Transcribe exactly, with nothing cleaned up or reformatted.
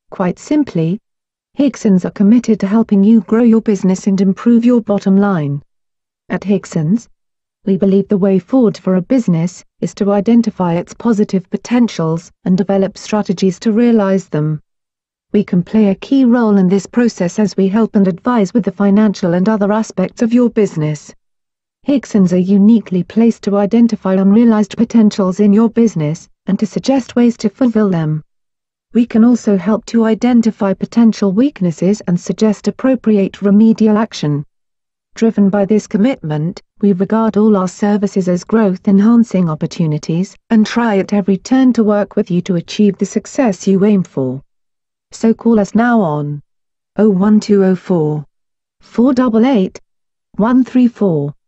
Quite simply, Higsons are committed to helping you grow your business and improve your bottom line. At Higsons, we believe the way forward for a business is to identify its positive potentials and develop strategies to realize them. We can play a key role in this process as we help and advise with the financial and other aspects of your business. Higsons are uniquely placed to identify unrealized potentials in your business, and to suggest ways to fulfill them. We can also help to identify potential weaknesses and suggest appropriate remedial action. Driven by this commitment, we regard all our services as growth-enhancing opportunities, and try at every turn to work with you to achieve the success you aim for. So call us now on oh one two oh four, four eight eight, one three four.